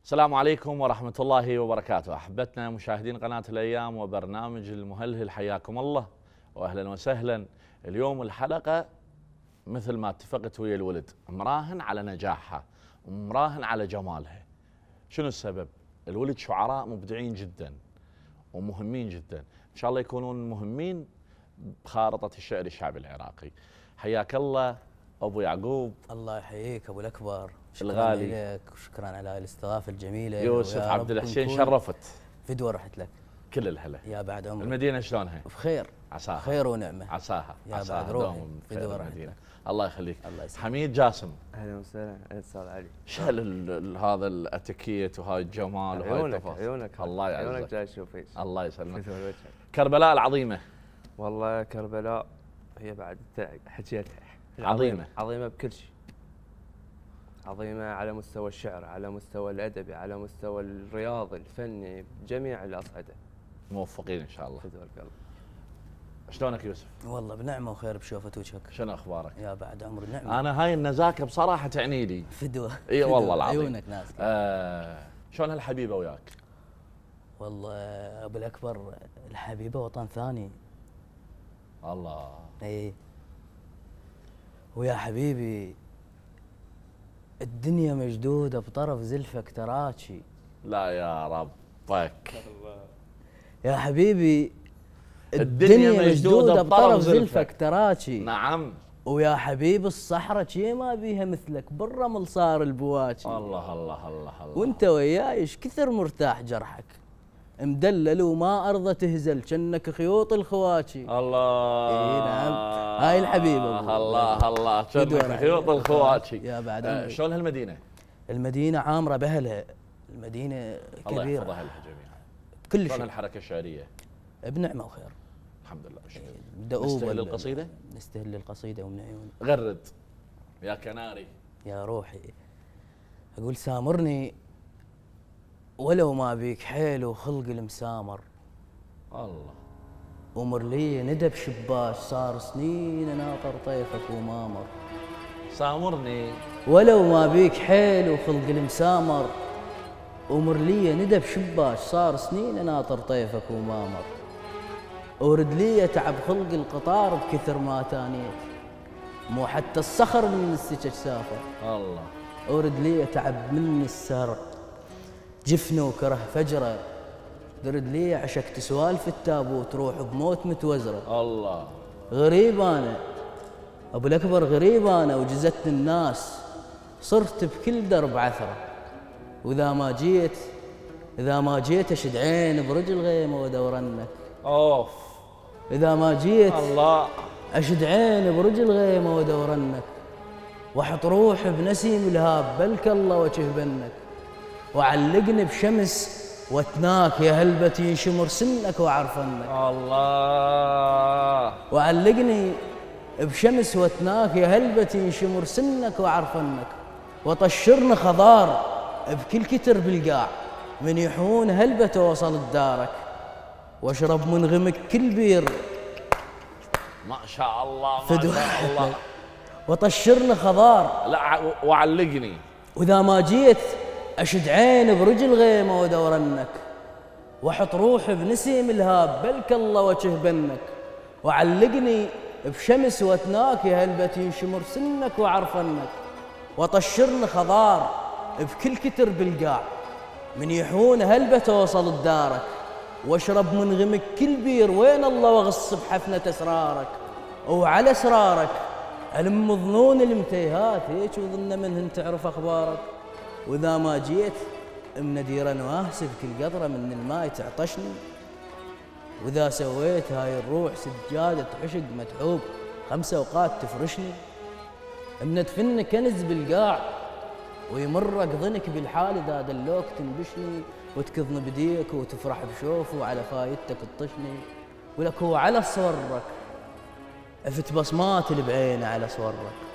السلام عليكم ورحمة الله وبركاته. أحبتنا مشاهدين قناة الأيام وبرنامج المهلهل، حياكم الله وأهلا وسهلا. اليوم الحلقة مثل ما اتفقت ويا الولد، مراهن على نجاحها ومراهن على جمالها. شنو السبب؟ الولد شعراء مبدعين جدا ومهمين جدا، إن شاء الله يكونون مهمين بخارطة الشعر الشعبي العراقي. حياك الله أبو يعقوب. الله يحييك أبو الأكبر، شكرا الغالي لك وشكرا على الاستضافة الجميلة. يوسف عبد الحسين، شرفت. فدوة رحت لك. كل الهلا يا بعد عمرك. المدينة شلونها؟ بخير. عساها خير ونعمة. عساها يا عساها بعد روحي. فدوة المدينة. الله يخليك. الله يسلمك. حميد جاسم، اهلا وسهلا. استاذ علي، شل هذا الاتيكيت وهاي الجمال وهاي عيونك التفاصيل. عيونك الله عيونك يعزك. جاي اشوف ايش. الله يسلمك. مثل وجهك. كربلاء العظيمة. والله كربلاء هي بعد حكيتها عظيمة. عظيمة بكل شيء. عظيمة على مستوى الشعر، على مستوى الأدبي، على مستوى الرياضي، الفني، بجميع الأصعدة. موفقين إن شاء الله. فدوى القلب. شلونك يوسف؟ والله بنعمة وخير بشوفة وجهك. شنو أخبارك؟ يا بعد عمر نعمة. أنا هاي النزاكة بصراحة تعني لي. فدوة. إي والله العظيم. عيونك ناس. شلون هالحبيبة وياك؟ والله أبو الأكبر، الحبيبة وطن ثاني. الله. إي. ويا حبيبي الدنيا مجدودة بطرف زلفك تراكي. لا يا ربك. يا حبيبي الدنيا الدنيا مجدودة بطرف زلفك تراكي. نعم. ويا حبيب الصحراء شي ما بيها مثلك، بالرمل صار البواكي. الله الله الله الله. وانت وياي ايش كثر مرتاح جرحك، مدلل وما ارضى تهزل كأنك خيوط الخواكي. الله. اي نعم، هاي الحبيبة. الله الله، كأنك خيوط الخواكي. يا بعد شلون هالمدينة؟ المدينة عامرة بأهلها، المدينة الله كبيرة. يحفظ أهلها جميعا. كل شلون شيء الحركة الشعرية؟ بنعمة وخير. الحمد لله والشكر. دؤوب. نستهل القصيدة؟ نستهل القصيدة ومن عيون. غرد يا كناري. يا روحي أقول سامرني ولو ما بيك حيل وخلق المسامر. الله. ومر لي ندى بشباش صار سنين اناطر طيفك ومامر. سامرني ولو ما بيك حيل وخلق المسامر. ومر لي ندى بشباش صار سنين اناطر طيفك ومامر. ورد لي تعب خلق القطار بكثر ما تانيت، مو حتى الصخر من السكك سافر. الله. ورد لي تعب من السهر جفنه وكره فجره. درد لي عشقت سوالف التابوت روح بموت متوزره. الله. غريب انا ابو الاكبر، غريب انا وجزتني الناس، صرت بكل درب عثره. واذا ما جيت اشد عين برجل غيمه وادورنك. اوف. اذا ما جيت الله. اشد عين برجل غيمه وادورنك. واحط روح بنسيم الهاب بلك الله وجه بنك. وعلقني بشمس واتناك يا هلبة ينشمر سنك وعرفنك. الله. وعلقني بشمس واتناك يا هلبة ينشمر سنك وعرفنك. وطشرني خضار بكل كتر بالقاع، من يحون هلبة وصل دارك. واشرب من غمك كل بير. ما شاء الله ما فدوة. شاء الله. وطشرني خضار. لا وعلقني. واذا ما جيت اشد عين برجل غيمه وادورنك. واحط روحي بنسيم الهاب بلك الله وجه بنك. وعلقني بشمس واتناك يا هلبة ينشمر سنك وعرفنك. وطشرني خضار بكل كتر بالقاع، من يحون هلبة وصل دارك. واشرب من غمك كل بير وين الله واغص بحفنة اسرارك. وعلى اسرارك الم ظنون المتيهات هيك وظن منهن تعرف اخبارك. واذا ما جيت منادير نواهس بكل قطره من الماي تعطشني. واذا سويت هاي الروح سجاده عشق متعوب 5 أوقات تفرشني. مندفن كنز بالقاع ويمرك ظنك بالحال اذا دلوك تنبشني. وتكظن بديك وتفرح بشوفه وعلى فايدتك تطشني. ولك هو على صورك افت بصمات اللي بعينه على صورك.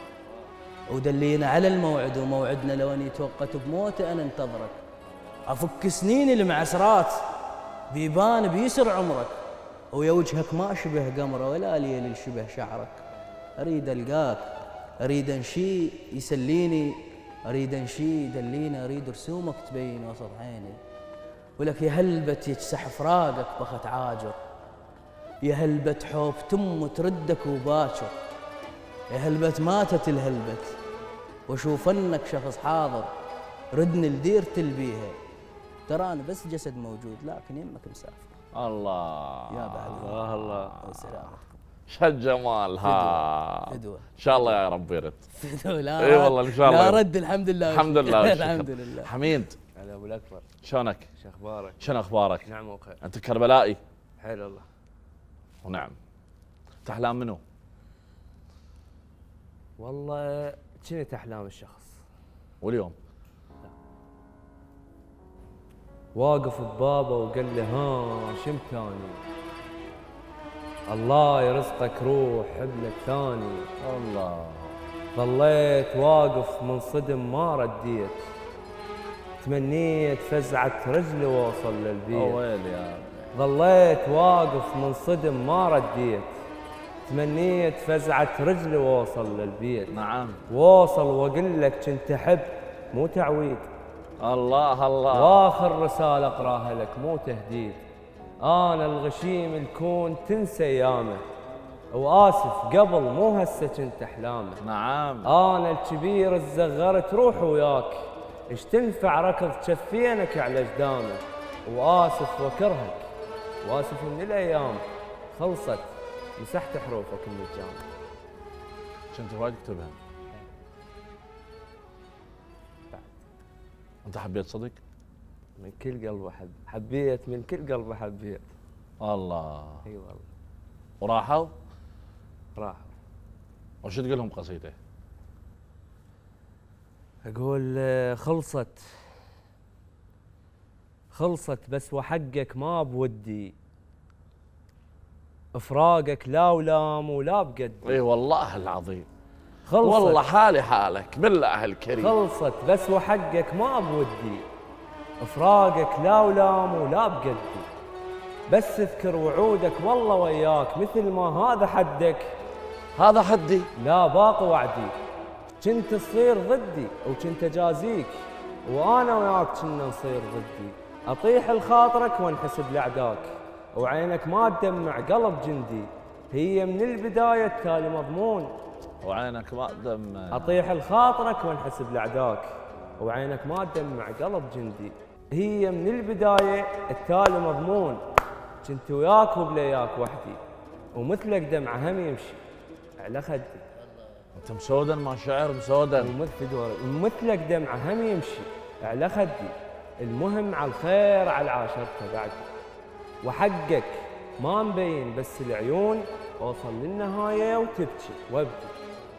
ودلينا على الموعد وموعدنا لو اني توقت بموته انا انتظرك. افك سنين المعسرات بيبان بيسر عمرك. ويا وجهك ما شبه قمره ولا ليل شبه شعرك. اريد القاك، اريد انشي يسليني اريد انشيد اللينا اريد رسومك تبين وسط عيني، ولك يا هلبت يجسح فراقك بخت عاجر، يا هلبت حوب تم تردك وباكر، يا هلبت ماتت الهلبت واشوف انك شخص حاضر، ردني لديرة البيها، ترى انا بس جسد موجود لكن يمك مسافر. الله يا بعد الله الله، والسلام. شو الجمال ها. فدوة ان شاء الله يا رب يرد. فدوة. لا اي والله ان شاء الله لا رد. الحمد لله الحمد لله والشكر. الحمد لله. حميد هلا ابو الاكبر، شلونك؟ شو اخبارك؟ شنو اخبارك؟ نعم وخير. انت كربلائي؟ حلو الله. ونعم. تحلام منو؟ والله كنت احلام الشخص، واليوم؟ واقف ببابه وقال لي ها شمتاني، الله يرزقك روح ابنك ثاني. الله. ظليت واقف منصدم ما رديت، تمنيت فزعة رجلي واوصل للبيت. ويلي يا ظليت واقف منصدم ما رديت، تمنيت فزعة رجلي واوصل للبيت. نعم. واوصل واقول لك كنت احب مو تعويد، الله الله. واخر رسالة اقراها لك مو تهديد. انا الغشيم الكون تنسى ايامه، واسف قبل مو هسه كنت احلامه. نعم. انا الكبير الزغرت روح وياك، ايش تنفع ركض كفينك على جدامه. واسف واكرهك، واسف ان الايام خلصت مسحت حروفك من الجامع. كنت وايد تكتبها. انت حبيت صدق؟ من كل قلب حبيت، من كل قلب حبيت. الله. اي والله. وراحوا؟ راحوا. وش تقول لهم قصيده؟ اقول خلصت بس وحقك ما بودي، افراقك لا ولام ولا بقدي. اي والله العظيم. خلصت والله حالي حالك بالله الكريم. خلصت بس وحقك ما بودي، افراقك لا ولام ولا بقدي. بس اذكر وعودك والله وياك، مثل ما هذا حدك هذا حدي. لا باقي وعدي. كنت تصير ضدي وكنت اجازيك، وانا وياك كنا نصير ضدي. اطيح لخاطرك وانحسب لاعداك، وعينك ما تدمع قلب جندي. هي من البدايه التالي مضمون، وعينك ما دم. اطيح لخاطرك وانحسب لاعداك، وعينك ما تدمع قلب جندي. هي من البدايه التالي مضمون، كنت وياك وبلياك وحدي، ومثلك دمعه هم يمشي على خدي. انت مسودن ما شعر مسودن. ومثلك دمعه هم يمشي على خدي. المهم على الخير على عاشرته بعد، وحقك ما مبين بس العيون اوصل للنهايه وتبكي وابكي.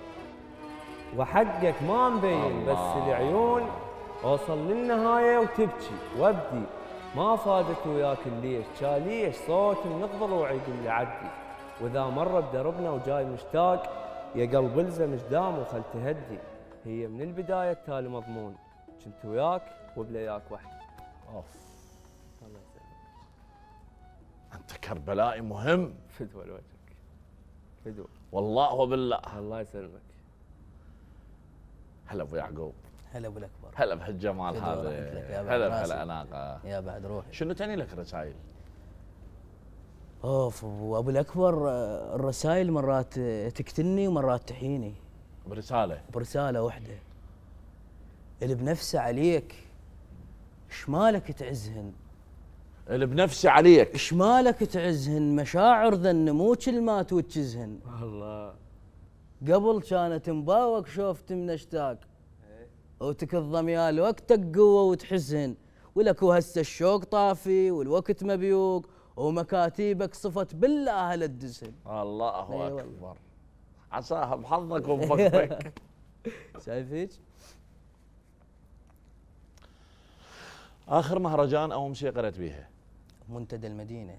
وحقك ما مبين بس العيون اوصل للنهايه وتبكي وابدي. ما فادت وياك الليش، شاليش صوت من ضلوعي يقول لي عدي. واذا مر بدربنا وجاي مشتاق، يا قلب الزم قدام وخل تهدي. هي من البدايه التالي مضمون، كنت وياك وبلياك وحدي. اوف. الله يسلمك. انت كربلائي مهم. فدوى لوجهك، فدوى. والله وبالله. الله يسلمك. هلا ابو يعقوب. هلا ابو الاكبر. هلا بهالجمال هذا. هلا بهالاناقه. يا بعد روحي. شنو تعني لك رسائل؟ اوف ابو الاكبر، الرسائل مرات تقتلني ومرات تحييني. برساله واحده. اللي بنفسه عليك ايش مالك تعزهن؟ اللي بنفسي عليك ايش مالك تعزهن؟ مشاعر ذا النمو كلمات وتجزهن. الله. قبل كانت مباوك شوفت من اشتاق، وتكظم يا الوقتك قوه وتحزهن، ولك وهسه الشوق طافي والوقت مبيوق، ومكاتيبك صفت بالله لا تدزهن. الله اكبر. عساها بحظك وبفكك. شايفيك؟ اخر مهرجان او امسيه قريت بيها؟ منتدى المدينه.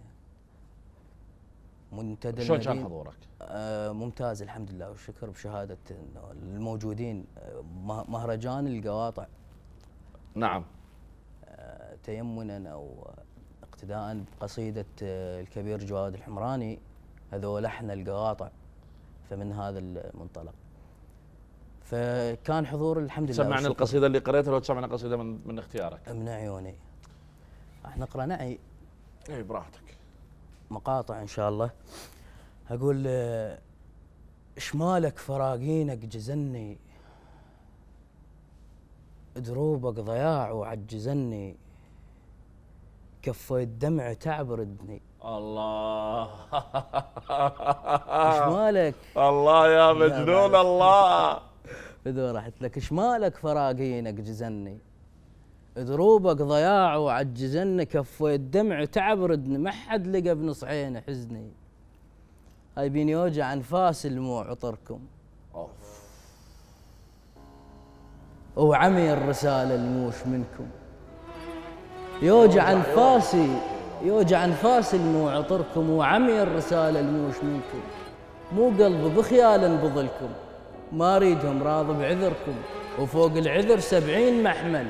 منتدى شلون المدينه كان حضورك؟ ممتاز الحمد لله والشكر، بشهاده الموجودين. مهرجان القواطع. نعم. تيمنا او اقتداء بقصيده الكبير جواد الحمراني، هذول احنا القواطع، فمن هذا المنطلق. فكان حضور الحمد لله. سمعنا القصيده اللي قريتها لو تسمعنا قصيده من اختيارك. من عيوني. راح نقرا نعي. اي براحتك. مقاطع ان شاء الله. اقول شمالك فراقينك جزني، دروبك ضياع وعجزني، كفي الدمع تعبردني. الله شمالك الله يا مجنون الله. بدو رحت لك شمالك فراقينك جزني، دروبك ضياع وعجزني، كفي الدمع تعبردني، ما حد لقى بنص عينه حزني، هاي بيني يوجع انفاس المو عطركم، وعمي الرسالة الموش منكم، يوجع انفاسي يوجع انفاس المو عطركم، وعمي الرسالة الموش منكم، مو قلبي بخيال بظلكم، ما اريدهم راضي بعذركم، وفوق العذر 70 محمل،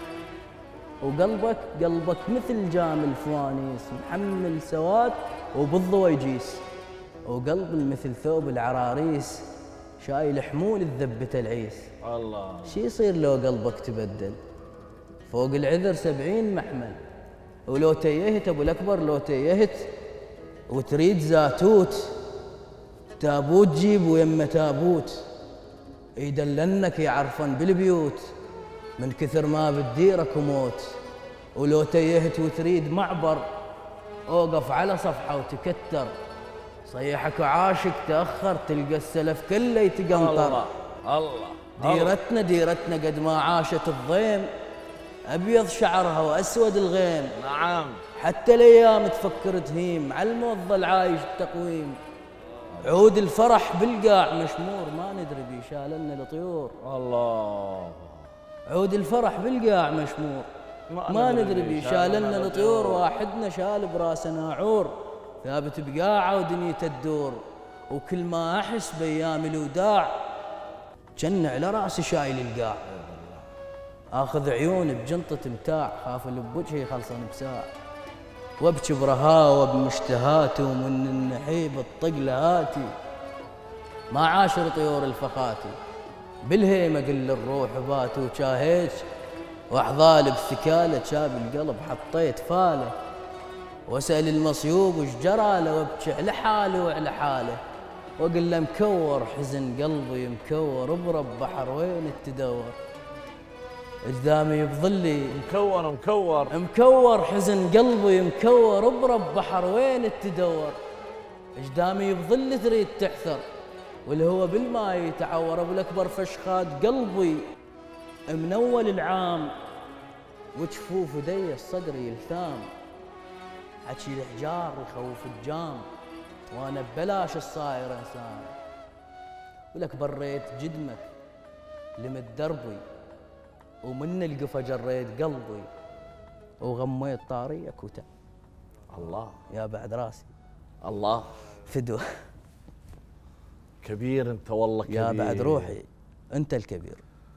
وقلبك مثل جام الفوانيس، محمل سواد وبالضوى يجيس، وقلبي مثل ثوب العراريس، شايل حمول الذبة العيس. الله شي يصير لو قلبك تبدل؟ فوق العذر 70 محمل، ولو تيهت ابو الاكبر، لو تيهت وتريد زاتوت، تابوت جيب ويمه تابوت، يدلنك يعرفن بالبيوت، من كثر ما بتديرك وموت. ولو تيهت وتريد معبر، اوقف على صفحه وتكتر، صيحك وعاشق تاخر، تلقى السلف كله يتقنطر. الله ديرتنا قد ما عاشت الضيم، ابيض شعرها واسود الغيم. نعم. حتى الايام تفكر تهيم، على الموظل عايش التقويم. عود الفرح بالقاع مشمور، ما ندري بيه شالنا الطيور. الله. عود الفرح بالقاع مشمور، ما ندري بيه شالنا الطيور. واحدنا شال براسه ناعور، ثابت بقاعه ودنيته تدور، وكل ما احس بايام الوداع، جن على راسي شايل القاع. اخذ عيوني بجنطة متاع، خاف اللي بوجهي يخلصن بساع، وابكي برهاوة بمشتهاتي، ومن النحيب الطق لهاتي، ما عاشر طيور الفخاتي، بالهيمة قل الروح باتي، وشاهيت واحضالي بثكاله، شاب القلب حطيت فاله، واسال المصيوب وش جراله، وابكي على حالي وعلى حاله، واقول له مكور حزن قلبي مكور، برب بحر وين تدور، قدامي بظلي مكور حزن قلبي مكور، برب بحر وين تدور، قدامي بظلي تريد تحثر، والهوى بالماء يتعور. ابو الاكبر فشخات قلبي من اول العام، وجفوف دي الصدر يلثام، حكي الحجار يخوف الجام، وانا ببلاش الصاير انسان. ولك بريت جدمك لمد دربي، ومن القفا جريت قلبي، وغميت طاريك وتع. الله يا بعد راسي الله فدوه. كبير انت والله كبير يا بعد روحي انت الكبير.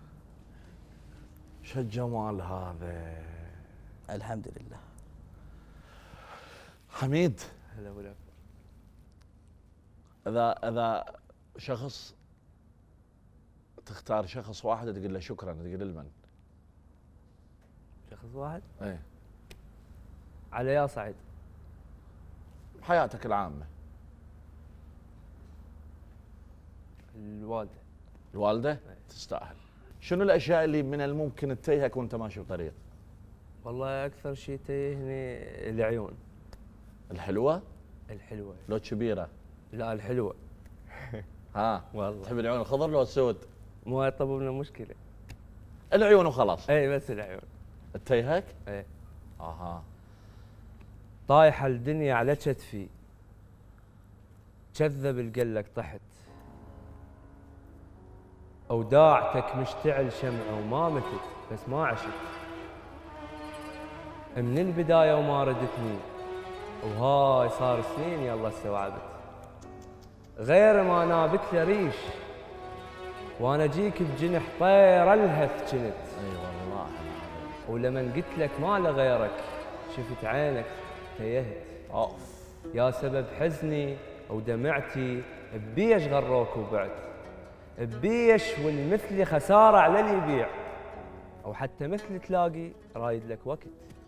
شو الجمال هذا. الحمد لله. حميد، هلا ولا. اذا شخص تختار شخص واحد تقول له شكرا، تقول لمن؟ شخص واحد؟ ايه. على يا صعيد؟ بحياتك العامة. الوالدة. الوالدة؟ ايه. تستاهل. شنو الاشياء اللي من الممكن تتيهك وانت ماشي بطريق؟ والله اكثر شيء تيهني العيون. الحلوة؟ الحلوة. لو كبيرة؟ لا الحلوة. ها والله. تحب العيون الخضر لو السود؟ مو يطلبوا لنا مشكلة. العيون وخلاص. اي بس العيون. تتيهك؟ اي. اها. طايحة الدنيا على كتفي، كذب القلك طحت، اوداعتك مشتعل شمعة وما متت بس ما عشت، من البداية وما ردتني، وهاي صار سنين يلا استوعبت، غير ما نابت لي ريش، وانا جيك بجنح طير الهث كنت. اي والله. ولمن قلت لك ما له غيرك، شفت عينك تيهت. اوف. يا سبب حزني ودمعتي بيش غروك وبعت، بيش والمثلي خساره على اللي يبيع، او حتى مثل تلاقي رايد لك وقت.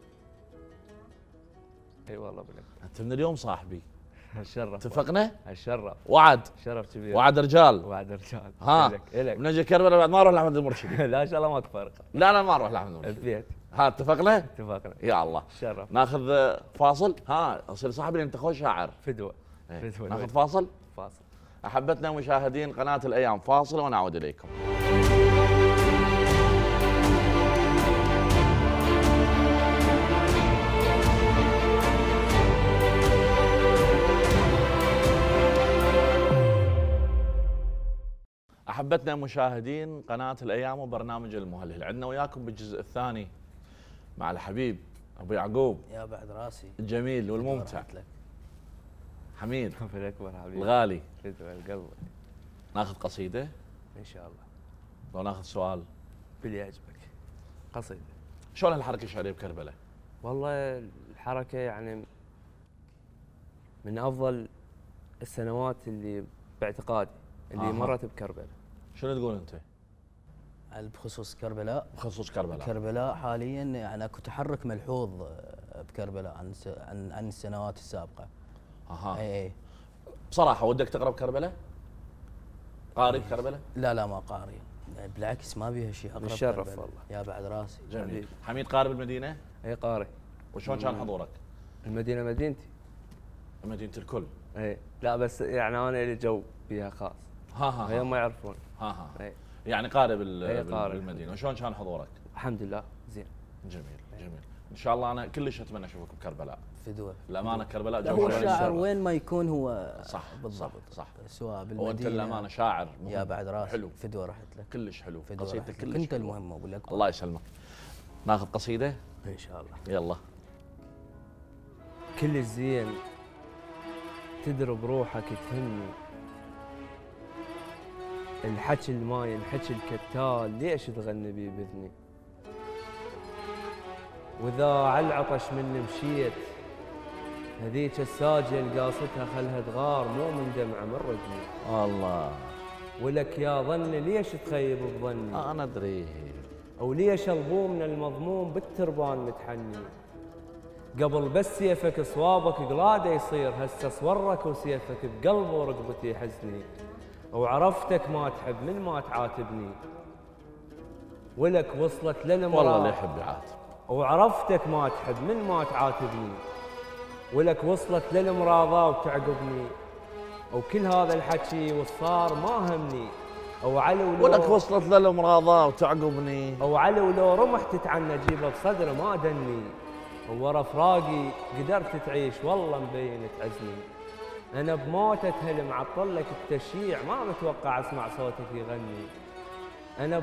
اي والله بلك. انت من اليوم صاحبي. الشرف. اتفقنا؟ الشرف. وعد. شرف كبير. وعد رجال. وعد رجال. ها إلك. بنجي كربلاء بعد ما اروح لاحمد المرشدي. لا ان شاء الله ماكو فرق. لا ما اروح لاحمد المرشدي. البيت. ها اتفقنا؟ اتفقنا. يا الله. الشرف. ناخذ فاصل. ها اصير صاحبي انت خوش شاعر. فدوه. إيه. فدوه. ناخذ فاصل؟ فاصل. احبتنا مشاهدين قناه الايام، فاصل ونعود اليكم. احبتنا مشاهدين قناه الايام وبرنامج المهلهل، عندنا وياكم بالجزء الثاني مع الحبيب ابو يعقوب يا بعد راسي الجميل والممتع حميد في الاكبر حبيبي الغالي. فدوه القلب. ناخذ قصيده ان شاء الله. لو ناخذ سؤال باللي يعجبك. قصيده. شلون الحركه الشعريه بكربلاء؟ والله الحركه يعني من افضل السنوات اللي باعتقادي اللي مرت بكربلاء. شنو تقول انت؟ بخصوص كربلاء. بخصوص كربلاء. كربلاء حاليا يعني اكو تحرك ملحوظ بكربلاء عن السنوات السابقه. اها. اي بصراحه ودك تقرب كربلاء؟ قاري بكربلاء؟ لا ما قاري، بالعكس ما بيها شيء اقرب. متشرف كربلاء. والله. يا بعد راسي. جميل. حميد قارب المدينه؟ اي قاري. وشلون كان حضورك؟ المدينه مدينتي. مدينه الكل. اي لا بس يعني انا لي جو فيها خاص. ها هم ما يعرفون. ها اي يعني قارب قارب. بالمدينه، وشلون كان حضورك؟ الحمد لله زين. جميل جميل. ان شاء الله انا كلش اتمنى اشوفك بكربلاء. فدوه. الامانه كربلاء لا جو هو شعري الشاعر مشرف. وين ما يكون هو صح بالضبط. صح سواء بالمدينه وانت الامانه شاعر مهم. يا بعد راسي. حلو. فدوه رحت لك. كلش حلو. فدوه قصيدتك رحت لك. كلش انت حلوة. المهم ابو الاكبر. الله يسلمك. ناخذ قصيده ان شاء الله. يلا. كل الزين تدري بروحك تهمني، الحكي الما ينحكي الكتال ليش تغني بي باذني، واذا عالعطش مني مشيت هذيك الساجه القاصتها خلها تغار مو من دمعه من رجلي، الله. ولك يا ظني ليش تخيب بظني، انا ادري. او ليش الظوم من المضموم بالتربان متحني، قبل بس سيفك صوابك قلاده يصير هسه صورك وسيفك بقلبه ورقبتي يحزني، وعرفتك ما تحب من ما تعاتبني، ولك وصلت للمراد والله اللي يحب يعاتب. وعرفتك ما تحب من ما تعاتبني، ولك وصلت للمراضى وتعقبني، وكل هذا الحكي والصار ما همني، او علي ولو ولك وصلت للمراضى وتعقبني، او علي ولو رمحت تعنى جيبه بصدره ما دني، وورا فراقي قدرت تعيش والله مبين تعزني، انا بموتة هل معطل لك التشييع ما متوقع اسمع صوتك يغني، انا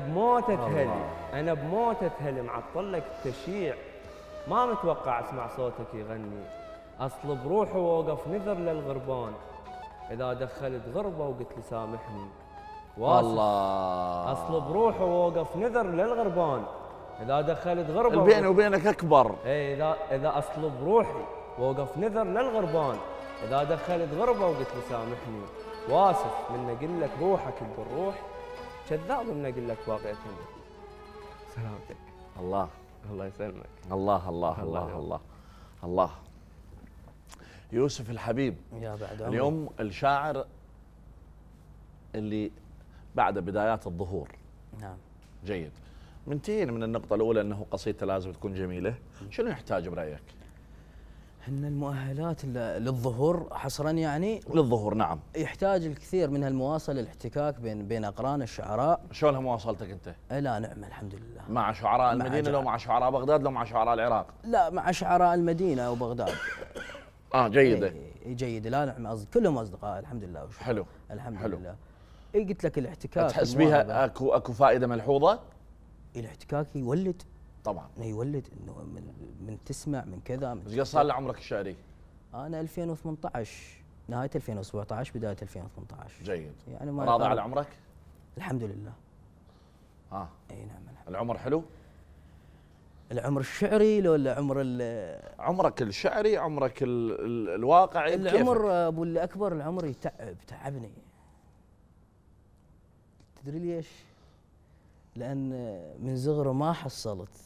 بموتة هل معطل لك التشييع ما متوقع اسمع صوتك يغني، اصل بروحي ووقف نذر للغربان اذا دخلت غربه وقلت لي سامحني، الله. اصل بروحي ووقف نذر للغربان اذا دخلت غربه بيني وبينك اكبر. اي اذا اصل بروحي ووقف نذر للغربان اذا دخلت غربه وقلت لي سامحني، واسف من اقول لك روحك بالروح، كذاب من اقول لك باقي سلامتك. الله الله يسلمك. الله الله الله الله الله. يوسف الحبيب، يا بعد عمري. اليوم الشاعر اللي بعد بدايات الظهور. نعم. جيد. منتهين من النقطة الأولى أنه قصيدته لازم تكون جميلة، شنو يحتاج برأيك؟ هن المؤهلات للظهور حصرا يعني. للظهور نعم. يحتاج الكثير من هالمواصلة الاحتكاك بين أقران الشعراء. شلونها مواصلتك أنت؟ لا نعم الحمد لله. مع شعراء المدينة لو مع شعراء بغداد لو مع شعراء العراق؟ لا مع شعراء المدينة وبغداد. جيدة. جيدة. لا نعم كلهم أصدقاء الحمد لله. حلو. الحمد حلو. لله. قلت لك الاحتكاك. تحس بيها اكو فائدة ملحوظة؟ الاحتكاك يولد طبعا. يولد انه من تسمع من كذا. ايش قد صار لعمرك الشعري؟ انا 2018 نهاية 2017 بداية 2018. جيد. يعني ما راضي على عمرك؟ الحمد لله. اي نعم. العمر حلو؟ العمر الشعري ولا عمرك الشعري، عمرك الواقعي؟ العمر ابو اللي اكبر العمر تعبني. تدري ليش؟ لأن من صغره ما حصلت،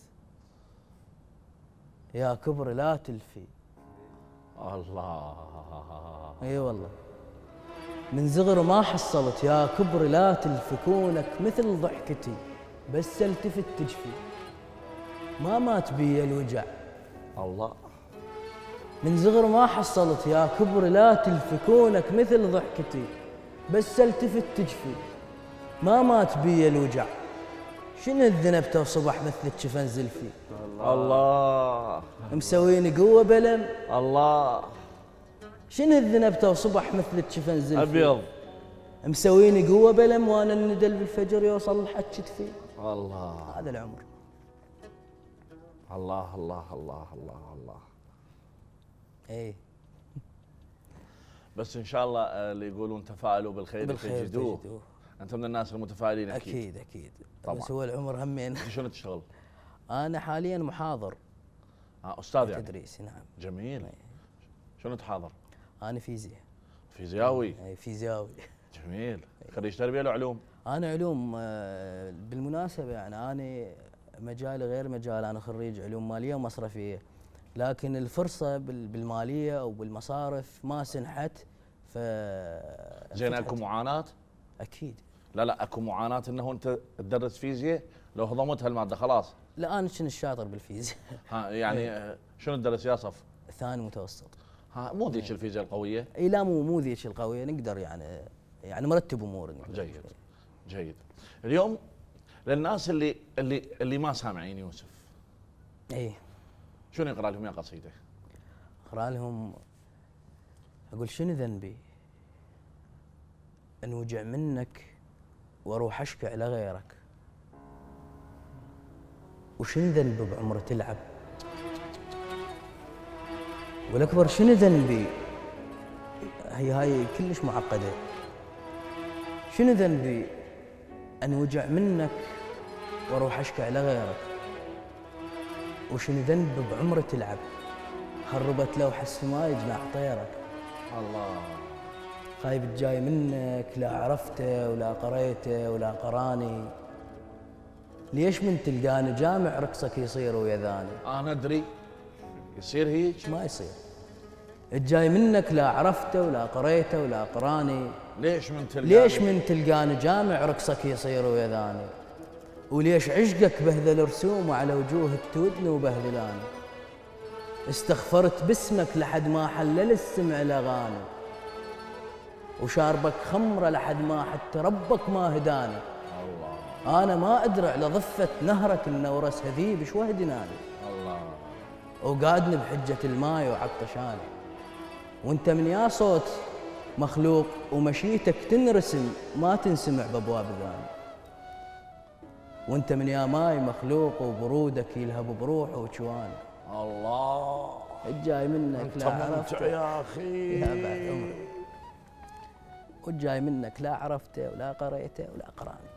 يا كبر لا تلفي. الله. اي والله، من صغره ما حصلت، يا كبر لا تلفي، كونك مثل ضحكتي بس التفت تجفي، ما مات بي الوجع. الله. من صغر ما حصلت، يا كبر لا تلفي، كونك مثل ضحكتي بس التفت تجفي، ما مات بي الوجع. شنو الذنبته وصبح مثل الجفن زلفي. الله. مسويني قوه بلم. الله. شنو الذنبته وصبح مثل الجفن زلفي. ابيض. مسويني قوه بلم وانا الندل بالفجر يوصل لحد كتفي. الله. هذا العمر. الله الله الله الله الله. ايه بس ان شاء الله اللي يقولون تفاءلوا بالخير تجدوه. انت من الناس المتفائلين اكيد. اكيد اكيد طبعا. بس هو العمر همين. انت شنو تشتغل؟ انا حاليا محاضر. استاذ يعني؟ تدريس نعم. جميل. شنو تحاضر؟ انا فيزياء. فيزياوي. اي فيزياوي. جميل. خريج تربيه ولا علوم؟ انا علوم. بالمناسبه يعني انا مجالي غير مجال، انا خريج علوم ماليه ومصرفيه، لكن الفرصه بالماليه او بالمصارف ما سنحت. ف زين اكو معاناه؟ اكيد. لا اكو معاناه انه انت تدرس فيزياء لو هضمت هالماده خلاص. لا انا كنت الشاطر بالفيزياء. ها يعني شنو تدرس يا صف؟ ثاني متوسط. ها مو ذيك الفيزياء القويه؟ اي لا مو ذيك القويه، نقدر يعني مرتب امورنا. جيد جيد. اليوم للناس اللي ما سامعين يوسف، اي شنو يقرا لهم يا قصيده؟ اقرا لهم اقول شنو ذنبي انوجع منك واروح اشكي على غيرك، وشنو ذنبي بعمري تلعب، والاكبر شنو ذنبي، هاي كلش معقده، شنو ذنبي انوجع منك واروح اشكي على غيرك، وشنو ذنبي بعمري تلعب، خربت لوح السماء جناح طيرك. الله. خايب الجاي منك، لا عرفته ولا قريته ولا قراني، ليش من تلقاني جامع رقصك يصير ويذاني. انا ادري يصير هيك. ما يصير. الجاي منك لا عرفته ولا قريته ولا قراني، ليش من تلقاني جامع رقصك يصير ويذاني، وليش عشقك بهذل رسوم وعلى وجوهك تودني وبهذلاني، استغفرت باسمك لحد ما حلل السمع الاغاني، وشاربك خمره لحد ما حتى ربك ما هداني. الله. انا ما ادري على ضفه نهرك النورس هذيب شو هدناني. الله. وقادني بحجه الماي وعطشاني، وانت من يا صوت مخلوق ومشيتك تنرسم ما تنسمع بابواب ذاني، وانت من يا ماي مخلوق وبرودك يلهب بروحه وجواني. الله. الجاي منك لا عرفته يا اخي يا بعد عمري، والجاي منك لا عرفته ولا قريته ولا قراني.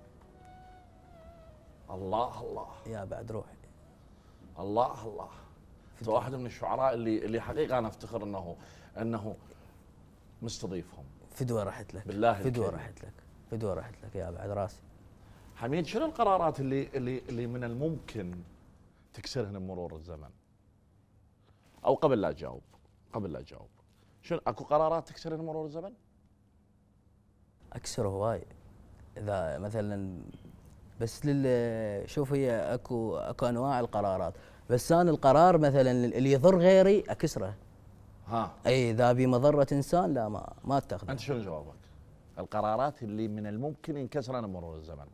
الله الله يا بعد روحي. الله الله. انت واحد من الشعراء اللي حقيقه انا افتخر انه مستضيفهم. فدوه رحت لك بالله فدوه رحت لك فدوه رحت لك يا بعد راسي. حميد، شنو القرارات اللي من الممكن تكسرهن بمرور الزمن؟ او قبل لا اجاوب شنو اكو قرارات تكسرهن بمرور الزمن؟ اكسر هواي. اذا مثلا بس شوف هي اكو انواع القرارات، بس انا القرار مثلا اللي يضر غيري اكسره. اي اذا بمضره انسان لا ما اتخذه. انت شنو جوابك؟ القرارات اللي من الممكن ينكسرن بمرور الزمن.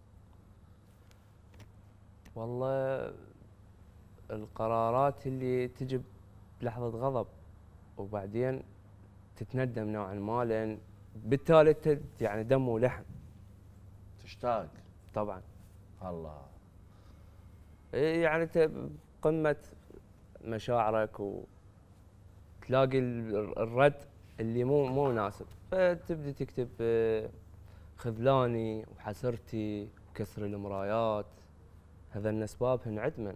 والله القرارات اللي تجي بلحظه غضب وبعدين تتندم نوعا ما، لان بالتالي يعني دم ولحم تشتاق طبعا. الله. يعني انت بقمه مشاعرك وتلاقي الرد اللي مو مناسب، فتبدي تكتب خذلاني وحسرتي وكسر المرايات، هذا اسبابهن عدمن.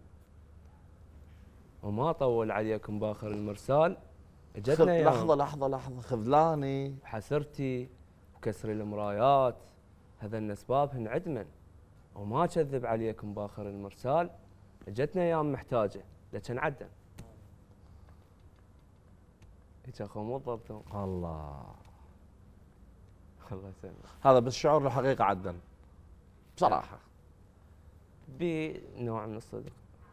وما طول عليكم باخر المرسال اجتنا لحظه خذلاني وحسرتي وكسر المرايات، هذا الاسبابهن عدمن، وما كذب عليكم باخر المرسال، اجتنا ايام محتاجه لكن عدن. هيك اخو مو ضبطهم. الله الله يسلمك. هذا بس شعور الحقيقه عدن بصراحه. بنوع من الصدق.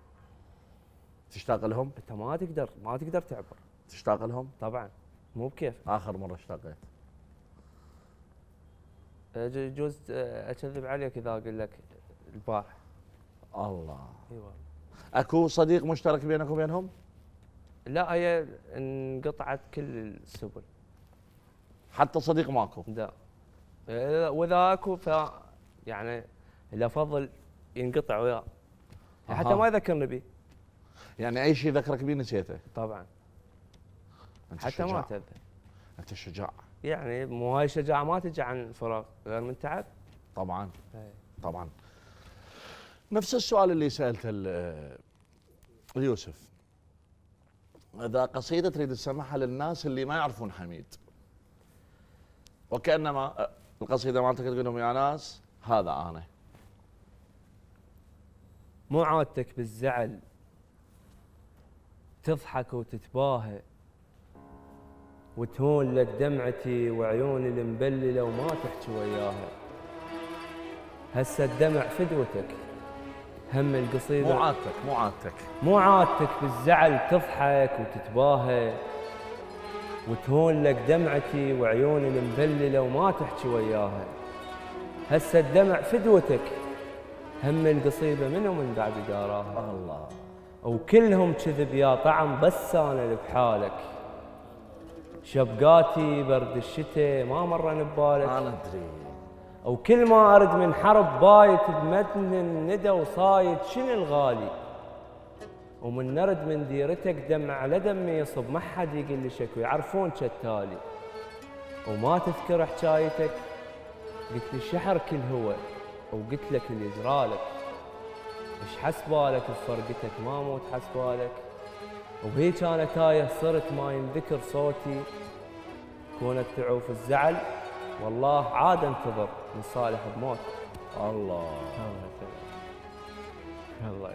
تشتاق لهم؟ انت ما تقدر تعبر. تشتاق لهم؟ طبعا مو بكيف. اخر مره اشتاقيت؟ يجوز اكذب عليك اذا اقول لك البارح. الله. اي والله. اكو صديق مشترك بينك وبينهم؟ لا هي انقطعت كل السبل. حتى صديق ماكو؟ لا. واذا اكو يعني اللي افضل ينقطع وياه. حتى ما يذكرني به. يعني اي شيء ذكرك به نسيته؟ طبعا. انت حتى شجاع. ما تذكر. انت شجاع. يعني مو هاي الشجاعه ما تجي عن فراغ غير من تعب. طبعا. أي. طبعا. نفس السؤال اللي سالته يوسف، اذا قصيده تريد تسمعها للناس اللي ما يعرفون حميد، وكانما القصيده مالتك تقول لهم يا ناس هذا انا. مو عادتك بالزعل تضحك وتتباهى وتهون لك دمعتي وعيوني المبلله وما تحكي وياها. هسه الدمع فدوتك هم القصيده. مو عادتك بالزعل تضحك وتتباهى وتهون لك دمعتي وعيوني المبلله وما تحكي وياها. هسه الدمع فدوتك هم القصيده منو من بعد داراها. الله. وكلهم كذب يا طعم بس انا اللي بحالك. شبقاتي برد الشتاء ما مرن ببالك. انا ادري. وكل ما ارد من حرب بايت بمتن الندى وصايد شنو الغالي. ومن نرد من ديرتك دمع على دمي يصب ما حد يقول لي شكو يعرفون شتالي. وما تذكر حكايتك قلت لي الشحر كل هو وقلت لك اللي جرالك. ايش حسبالك بفرقتك ما موت حسبالك. وهيك انا تايه صرت ما ينذكر صوتي. كونك تعوف الزعل والله عاد انتظر من صالح بموت. الله. الله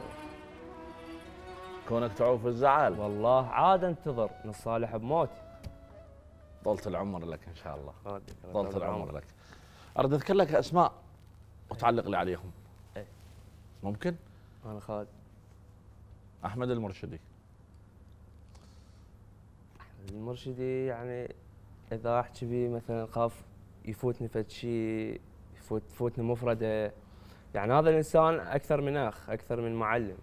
كونك تعوف الزعل والله عاد انتظر من صالح بموت. طولت العمر لك ان شاء الله. طولت طول العمر لك. اريد اذكر لك اسماء وتعلق لي عليهم. ايه. ممكن؟ انا خالد. احمد المرشدي. المرشدي يعني اذا احكي بيه مثلا خاف يفوتني فد شيء يفوتني مفرده. يعني هذا الانسان اكثر من اخ اكثر من معلم.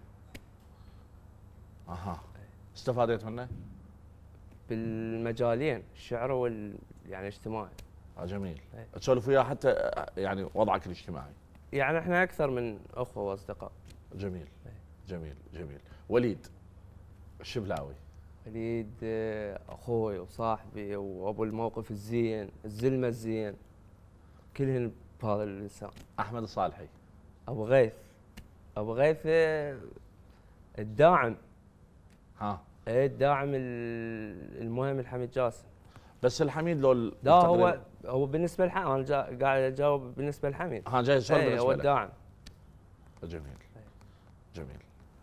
اها. استفادت منه؟ بالمجالين الشعر يعني الاجتماعي. جميل. ايه. تسولف وياه حتى يعني وضعك الاجتماعي. يعني احنا اكثر من اخوه واصدقاء. جميل. ايه. جميل جميل. وليد الشبلاوي. وليد اخوي وصاحبي وابو الموقف الزين الزلمه الزين كلهن بهذا الانسان. احمد الصالحي. ابو غيث. ابو غيث الداعم. ها. ايه الداعم المهم الحميد جاسم. بس الحميد لو لا هو بالنسبه للحميد انا قاعد اجاوب بالنسبه للحميد. ها جاي السؤال ايه بالنسبه هو لك. الداعم. جميل. جميل.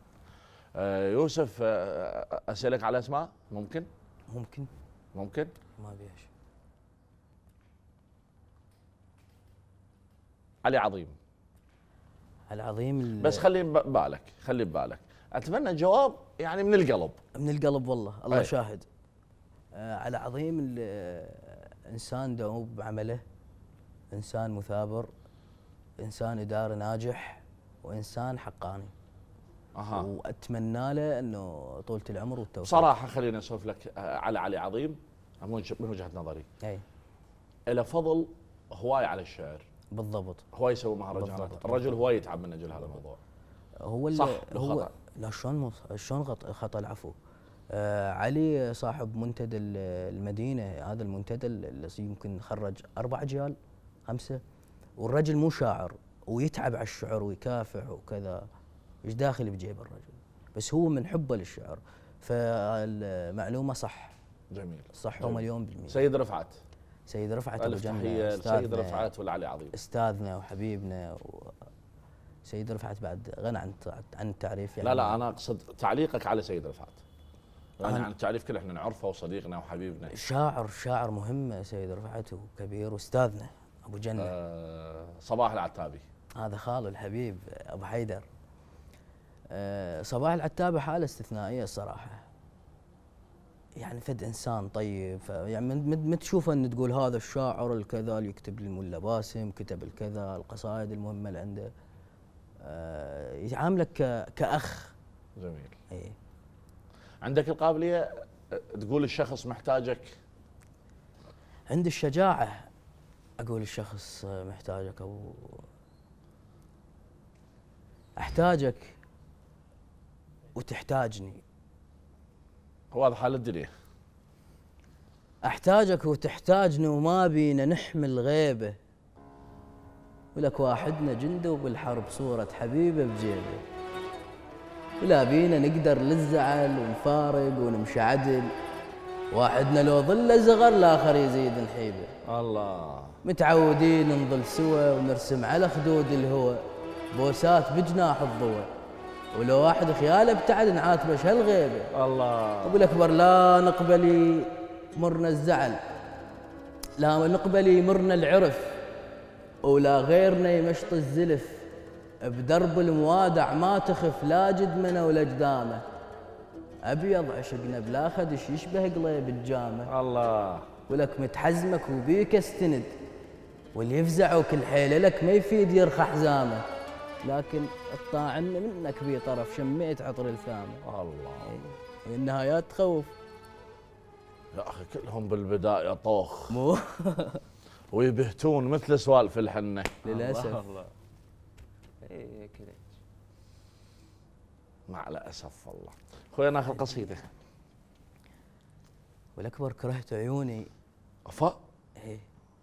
يوسف اسالك على اسماء ممكن؟ ممكن؟ ما بيش. علي عظيم. العظيم بس خلي ببالك اتمنى جواب يعني من القلب. من القلب والله الله أي. شاهد. على عظيم انسان دؤوب بعمله، انسان مثابر، انسان اداري ناجح، وانسان حقاني. اها. واتمنى له انه طولة العمر والتوفيق. صراحه خليني اسولف لك على علي عظيم من وجهه نظري. اي. له فضل هواي على الشعر. بالضبط. هواي يسوي مهرجانات. بالضبط. الرجل هواي يتعب من اجل هذا الموضوع. هو صح هو لا شلون خطا العفو. علي صاحب منتدى المدينه، هذا المنتدى اللي يمكن خرج 4 أجيال 5. والرجل مو شاعر ويتعب على الشعر ويكافح وكذا. ايش داخل بجيب الرجل؟ بس هو من حبه للشعر. فالمعلومه صح. جميل. صح ومليون بالمية. سيد رفعت. سيد رفعت ابو الف جنة تحيه لسيد أستاذنا، رفعت والعلي عظيم. استاذنا وحبيبنا سيد رفعت بعد غنى عن التعريف يعني. لا انا اقصد تعليقك على سيد رفعت، غني عن التعريف كله، احنا نعرفه وصديقنا وحبيبنا. شاعر مهم سيد رفعت وكبير، واستاذنا ابو جنة. صباح العتابي هذا خاله الحبيب ابو حيدر. صباح العتابي حاله استثنائيه الصراحه، يعني فد انسان طيب، يعني ما تشوفه ان تقول هذا الشاعر الكذا اللي يكتب للملا باسم، كتب الكذا القصائد المهمه اللي عنده. يعاملك كاخ. جميل. اي. عندك القابليه تقول الشخص محتاجك؟ عندي الشجاعه اقول الشخص محتاجك، او احتاجك وتحتاجني. هو هذا حال الدنيا. احتاجك وتحتاجني وما بينا نحمل غيبه، ولك واحدنا جنده وبالحرب صورة حبيبه بجيبه، ولا بينا نقدر للزعل ونفارق ونمشي عدل، واحدنا لو ظل زغر الاخر يزيد نحيبه. الله. متعودين نظل سوا ونرسم على خدود الهوى بوسات بجناح الضوء، ولو واحد خياله ابتعد نعاتبه هالغيبه. الله. ابو الاكبر لا نقبل مرنا الزعل، لا نقبل يمرنا العرف، ولا غيرنا يمشط الزلف، بدرب الموادع ما تخف لا جدمنا ولا جدامه، ابيض عشقنا بلا خدش يشبه قليب الجامه. الله. ولك متحزمك وبيك استند، واللي يفزعك الحيله لك ما يفيد يرخى حزامه، لكن الطاعن منك بي طرف شميت عطر الفامه. الله. والنهايات تخوف يا اخي كلهم بالبدايه طوخ مو ويبهتون مثل سوالف الحنه للاسف. الله. اي كذا. مع الاسف والله. اخوي ناخذ قصيده. والاكبر كرهت عيوني. افا. ايه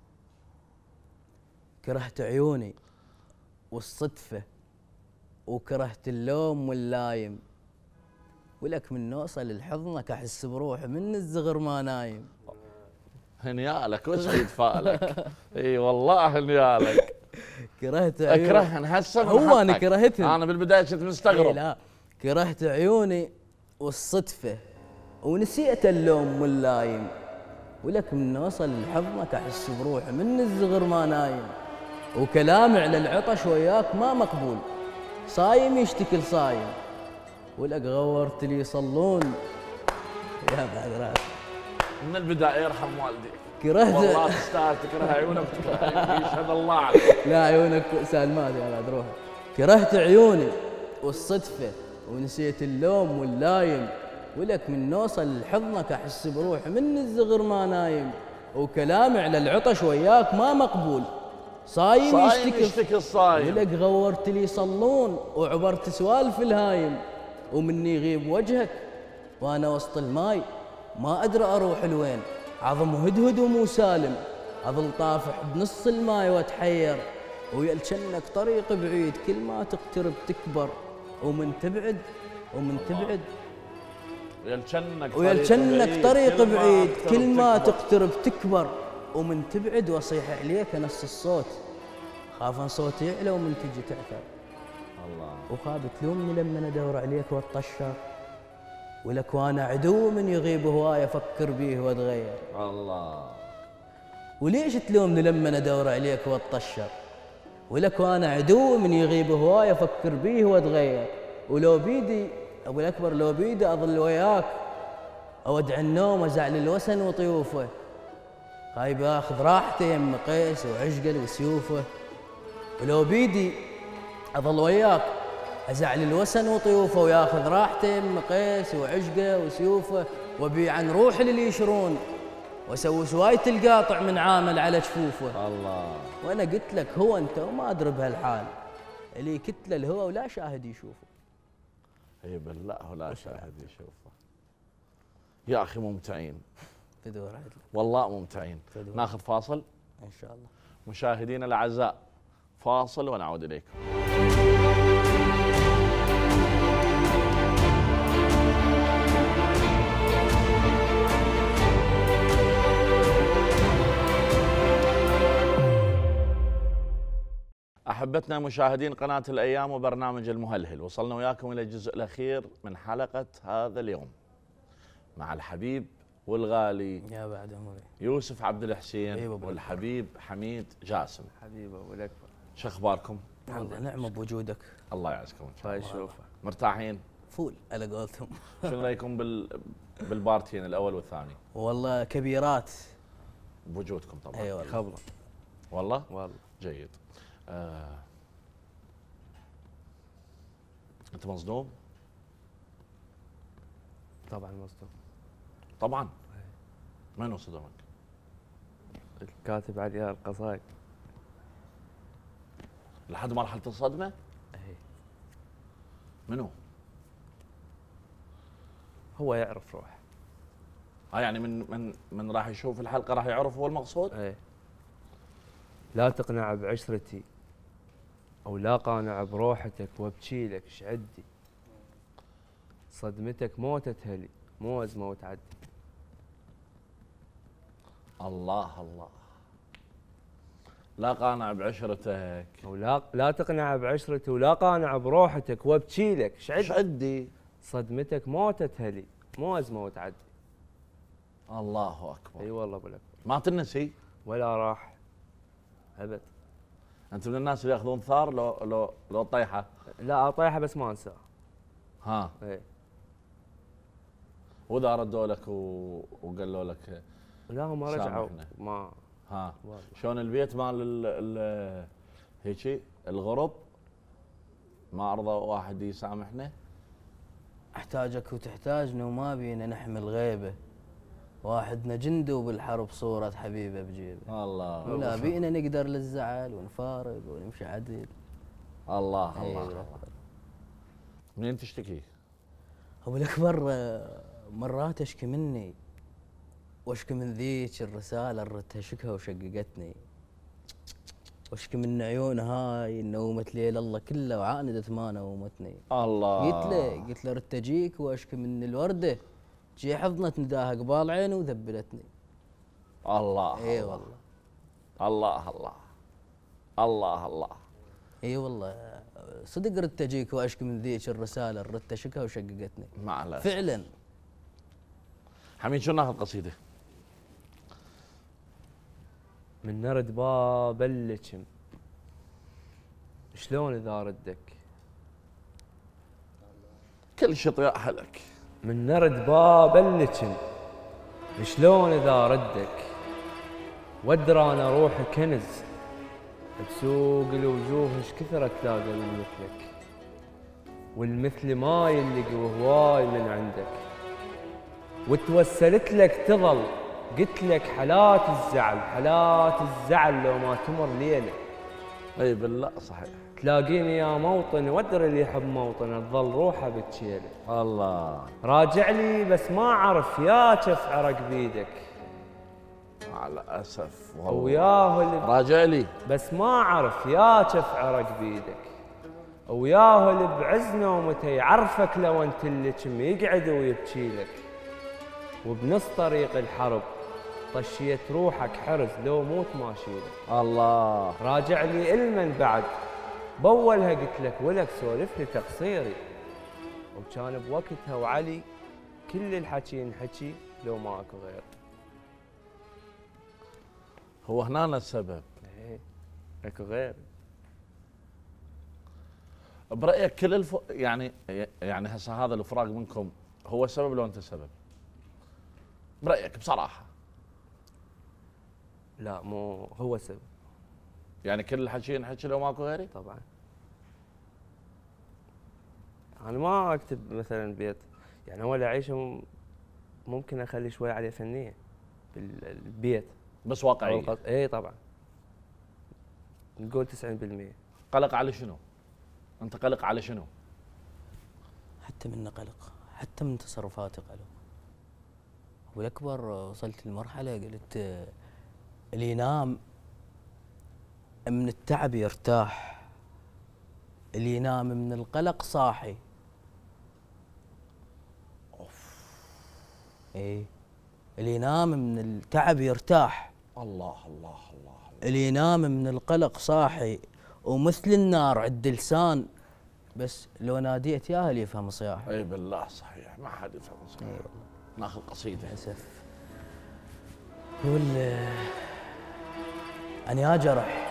كرهت عيوني والصدفه، وكرهت اللوم واللايم، ولك من نوصل لحضنك احس بروحي من الزغر ما نايم. هنيالك وش يدفالك. اي والله هنيالك. كرهت عيوني. اكرههن هسه هو انا كرهتهن. انا بالبدايه كنت مستغرب. إيه لا كرهت عيوني والصدفه، ونسيت اللوم واللايم، ولك من نوصل لحضنك احس بروحي من الزغر ما نايم، وكلامي على العطش وياك ما مقبول، صايم يشتكي لصايم، ولك غورت لي يصلون يا بعد راس. من البدايه يرحم والديك. كرهت والله تستاهل تكره عيونك وتكره يشهد الله عليك. لا عيونك سالمات يا بعد روحي. كرهت عيوني والصدفه، ونسيت اللوم واللايم، ولك من نوصل لحضنك احس بروحي من الزغر ما نايم، وكلامي على العطش وياك ما مقبول، صايم يشتكي الصايم، ولك غورت لي يصلون وعبرت سوالف الهايم، ومني يغيب وجهك وانا وسط الماي ما ادري اروح لوين، عظم هدهد ومو سالم، اظل طافح بنص الماي واتحير، ويلجنك طريق بعيد كل ما تقترب تكبر، ومن تبعد ويلجنك طريق بعيد كل ما تقترب تكبر، ومن تبعد واصيح عليك نص الصوت، خاف ان صوتي يعلى ومن تجي تعثر. الله. وخاب تلومني لما ادور عليك واتطشر، ولك وانا عدو من يغيب هواي افكر بيه واتغير. الله. وليش تلومني لما ادور عليك واتطشر، ولك وانا عدو من يغيب هواي افكر بيه واتغير، ولو بيدي ابو الاكبر لو بيدي اظل وياك اودع النوم ازعل الوسن وطيوفه، خايب اخذ راحتي يم قيس وعشقل وسيوفه، ولو بيدي اظل وياك ازعل الوسن وطيوفه، وياخذ راحته يم قيس وعشقه وسيوفه، وابيع عن روحي للي يشرون، واسوي سواية القاطع من عامل على جفوفه. الله. وانا قلت لك هو انت وما ادري بهالحال، اللي كتله الهوى ولا شاهد يشوفه. اي بالله ولا شاهد يشوفه. يا اخي ممتعين. بدور عدل. والله ممتعين. ناخذ فاصل ان شاء الله. مشاهدينا الاعزاء، فاصل ونعود اليكم. أحبتنا مشاهدين قناة الأيام وبرنامج المهلهل، وصلنا وياكم إلى الجزء الأخير من حلقة هذا اليوم مع الحبيب والغالي يا بعد عمري يوسف عبد الحسين أيوة والحبيب حميد جاسم. حبيبه ابو الاكبر. شو أخباركم؟ والله نعمة بوجودك. الله يعزكم إن شاء الله. الله يشوفه. مرتاحين؟ فول على قولتهم. شنو رأيكم بالبارتين الأول والثاني؟ والله كبيرات بوجودكم طبعا. اي والله. خبره والله؟ والله. جيد. أنت مصدوم؟ طبعا مصدوم. طبعا. منو صدمك؟ الكاتب عليها القصايد. لحد مرحلة الصدمة؟ اي منو؟ هو يعرف روح. يعني من راح يشوف الحلقة راح يعرف هو المقصود؟ اي لا تقنع بعشرتي او لا قانع بروحتك وابكي لك ايش عدي. صدمتك موتة هلي مو ازمه وتعدي. الله الله. لا قانع بعشرتك او لا تقنع بعشرتي ولا قانع بروحتك وابكي لك ايش ايش عدي. عندي؟ صدمتك موتة هلي مو ازمه وتعدي. الله اكبر. اي والله ابو الاكبر. ما تنسي؟ ولا راح ابد. انت من الناس اللي ياخذون ثار لو طيحه؟ لا اطيحه بس ما انساه. ها. اي واذا ردوا لك وقالوا لك لا هم رجعوا سامحنا. ما ها والله. شلون البيت مال هيجي الغرب ما ارضى واحد يسامحنا؟ احتاجك وتحتاجنا وما بينا نحمل غيبه. واحدنا جندو بالحرب صورة حبيبه بجيبه. الله. ولا بينا نقدر للزعل ونفارق ونمشي عدل. الله أيوة. الله. منين تشتكي؟ ابو الاكبر مرات اشكي مني واشكي من ذيك الرساله اللي ردتها شكها وشققتني. واشكي من عيون هاي نومت ليل الله كله وعاندت ما نومتني. الله. قلت له ردت اجيك واشكي من الورده جي حضنت نداها قبال عيني وذبلتني. الله. اي والله. الله الله. الله الله. اي والله صدق ردت اجيك واشكي من ذيك الرساله اللي ردتها شكها وشققتني. مع الأسف. فعلا. حميد شو ناخذ قصيده؟ من نرد باب اللجم شلون اذا ردك. كل شيء يا حلك. من نرد باب اللجم شلون اذا ردك. وادرى انا روحي كنز بسوق الوجوه ايش كثر تلاقى من مثلك. والمثل ما يلقي وهواي من عندك. وتوسلت لك تظل قلت لك حالات الزعل لو ما تمر ليله. اي بالله صحيح. تلاقيني يا موطن وادري اللي يحب موطن تظل روحه بتشيله. الله. راجع لي بس ما اعرف يا كف عرق بيدك. مع الاسف والله. وياه اللي راجع لي بس ما اعرف يا كف عرق بيدك. وياه اللي بعز نومته يعرفك لو انت اللي كم يقعد ويبكي لك. وبنص طريق الحرب طشيت روحك حرز لو موت ماشي لك. الله. راجع لي المن بعد بولها قلت لك ولك سولف لي تقصيري. وكان بوقتها وعلي كل الحكي ينحكي لو ماكو غير. هو هنا السبب. ايه اكو غير. برايك كل يعني هسه هذا الفراق منكم هو السبب لو انت السبب؟ برايك بصراحه. لا مو هو سبب. يعني كل الحكي ينحكي لو ماكو غيري؟ طبعا. انا ما اكتب مثلا بيت يعني هو العيشه ممكن اخلي شوي عليه فنيه بالبيت بس واقعيه. اي طبعا نقول 90%. قلق على شنو؟ انت قلق على شنو؟ حتى من قلق حتى من تصرفاتي قلق. والاكبر وصلت لمرحله قلت اللي ينام من التعب يرتاح. اللي ينام من القلق صاحي. ايه اللي ينام من التعب يرتاح. الله الله الله. اللي ينام من القلق صاحي ومثل النار عد لسان، بس لو ناديت ياهل اللي يفهم صياح. اي بالله صحيح، ما حد يفهم صحيح. ناخذ قصيده. للاسف. يقول أنا يا جرح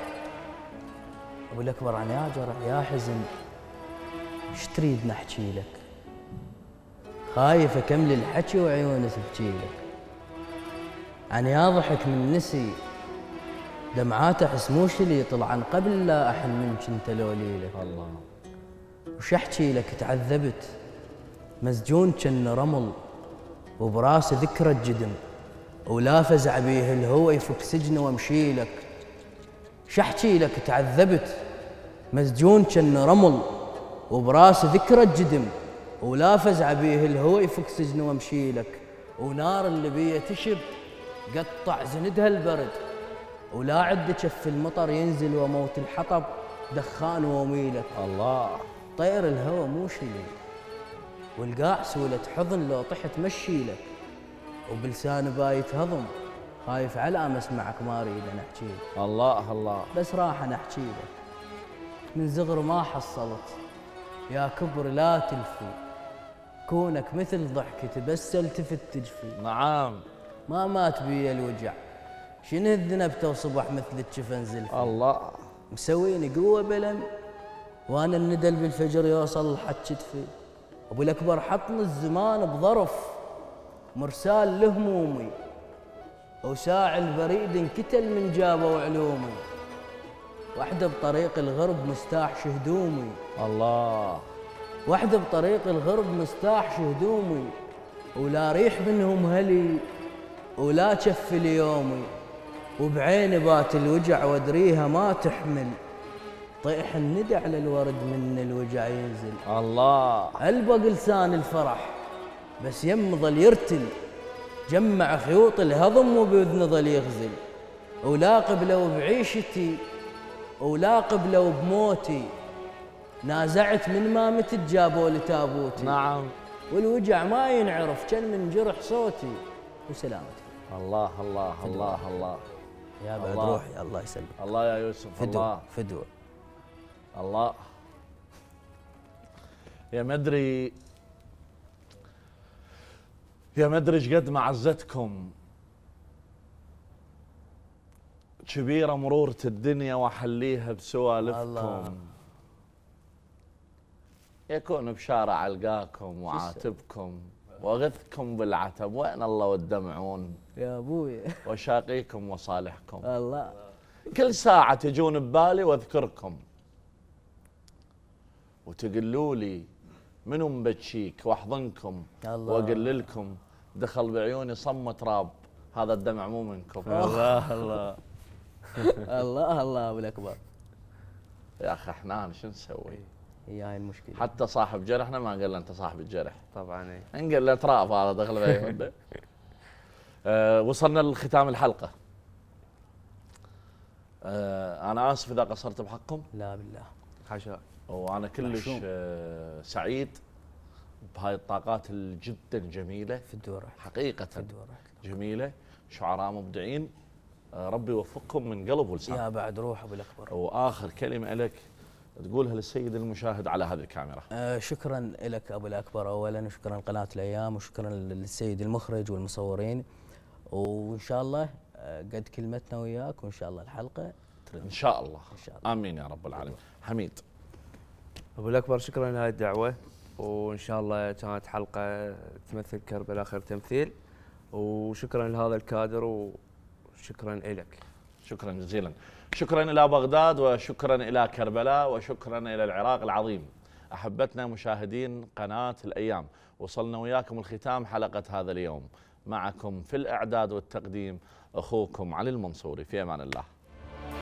أبو الأكبر، أنا يا جرح يا حزن، ايش تريد نحكي لك؟ خايف أكمل الحكي وعيوني تبكي لك. أنا يا ضحك من نسي دمعات أحس مو شلي، طلعا قبل لا أحن منك أنت لولي لك. الله. وش أحكي لك؟ تعذبت مسجون كن رمل، وبراسي ذكرى الجدم، ولا فزع بيه الهوى يفك سجنه وامشي لك. شحكي لك؟ تعذبت مسجون كن رمل، وبراسي ذكرى الجدم، ولا فزع بيه الهوى يفك سجنه وامشي لك. ونار اللي بيه تشب قطع زندها البرد، ولا عد كف المطر ينزل وموت الحطب دخان وميلك. الله. طير الهوى مو شلي، والقاع سولة حضن لو طحت مشي لك. وبلسان بايت هضم خايف على ما اسمعك ما اريد انا احكي لك. الله الله. بس راح انا احكي لك من زغر ما حصلت، يا كبر لا تلفي، كونك مثل ضحكتي بس التفت تجفي. نعم. ما مات بي الوجع، شنو الذنب وصبح مثل الجفن زلفي. الله. مسويني قوه بلم، وانا الندل بالفجر يوصل حد كتفي. ابو الاكبر حطني الزمان بظرف مرسال لهمومي، وساع البريد انكتل من جابوا علومي. وحده بطريق الغرب مستاح شهدومي. الله. وحده بطريق الغرب مستاح شهدومي، ولا ريح منهم هلي ولا شف ليومي. وبعيني بات الوجع وادريها ما تحمل، طيح الندى على الورد من الوجع ينزل. الله. ألبق لسان الفرح بس يم ظل يرتل، جمع خيوط الهضم وبأذن ظل يغزل. ولا قبله بعيشتي ولا قبله بموتي، نازعت من ما متت جابوا لتابوتي. نعم. والوجع ما ينعرف كان من جرح صوتي وسلامتي. الله الله الله الله. يا بعد الله. روحي الله يسلمك. الله يا يوسف. فدوة الله. فدوة. الله. يا مدري ايش قد معزتكم كبيرة مرورة الدنيا واحليها بسوالفكم. الله. يكون بشارع القاكم وعاتبكم واغثكم بالعتب، وين الله والدمعون يا ابوي. وشاقيكم وصالحكم. الله. كل ساعة تجون ببالي واذكركم، وتقولوا لي منو مبتشيك واحضنكم، الله. واقول لكم دخل بعيوني صم تراب، هذا الدمع مو منكم. الله الله. الله الله ابو الاكبر. يا اخي حنان شو نسوي؟ هي هاي المشكله. حتى صاحب جرحنا ما قال له انت صاحب الجرح، طبعا اي. نقول له تراب هذا دخل بعيوني. وصلنا لختام الحلقة. أنا آسف إذا قصرت بحقكم. لا بالله. حاشا. وأنا كلش سعيد بهاي الطاقات الجدا جميلة في الدورة حقيقة، في الدورة جميلة، شعراء مبدعين، ربي يوفقكم من قلب ولسان. يا بعد روح ابو الاكبر. وآخر كلمة لك تقولها للسيد المشاهد على هذه الكاميرا. شكرا لك ابو الاكبر اولا، وشكرا لقناة الايام، وشكرا للسيد المخرج والمصورين، وان شاء الله قد كلمتنا وياك، وان شاء الله الحلقة ترد. إن شاء الله. إن شاء الله. آمين يا رب العالمين. حميد. ابو الاكبر شكرا لهذه الدعوه، وان شاء الله كانت حلقه تمثل كربلاء خير تمثيل، وشكرا لهذا الكادر وشكرا لك. شكرا جزيلا. شكرا إلى بغداد، وشكرا إلى كربلاء، وشكرا إلى العراق العظيم. أحبتنا مشاهدين قناة الأيام، وصلنا وياكم الختام حلقة هذا اليوم. معكم في الإعداد والتقديم أخوكم علي المنصوري، في أمان الله.